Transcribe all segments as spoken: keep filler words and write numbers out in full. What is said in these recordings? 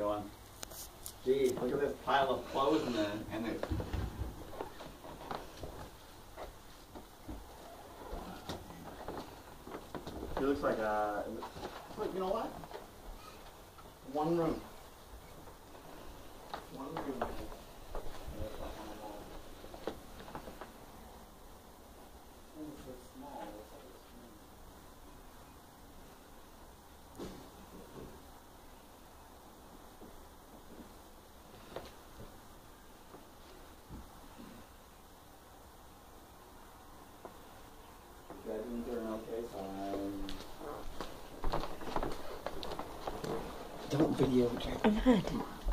going, geez, look at this pile of clothes in the, and the it looks like a, look, you know what? One room. One room. Bedrooms are an okay size. Don't video check. I'm not.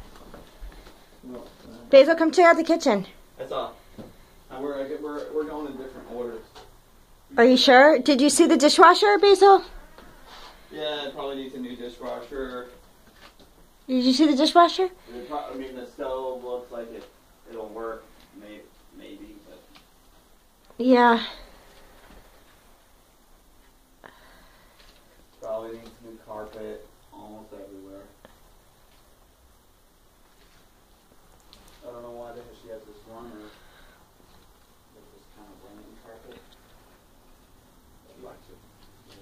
Basil, come check out the kitchen. That's all. And we're, we're, we're going in different orders. Are you sure? Did you see the dishwasher, Basil? Yeah, it probably needs a new dishwasher. Did you see the dishwasher? I mean, the stove looks like it, it'll work, may, maybe, but... Yeah. Probably needs new carpet almost everywhere. I don't know why the hell she has this runner with this kind of running carpet. She likes it. Yeah.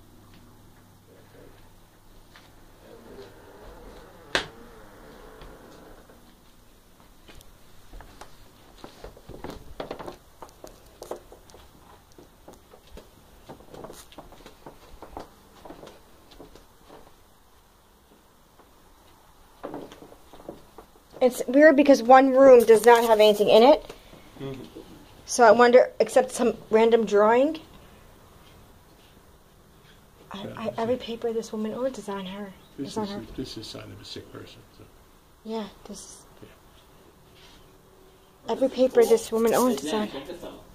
It's weird because one room does not have anything in it. Mm-hmm. So I wonder, except some random drawing. I, I, every paper this woman owns is on her. This is on is her. a, this is a sign of a sick person. So. Yeah, this. Every paper this woman owns is on her. Check this out.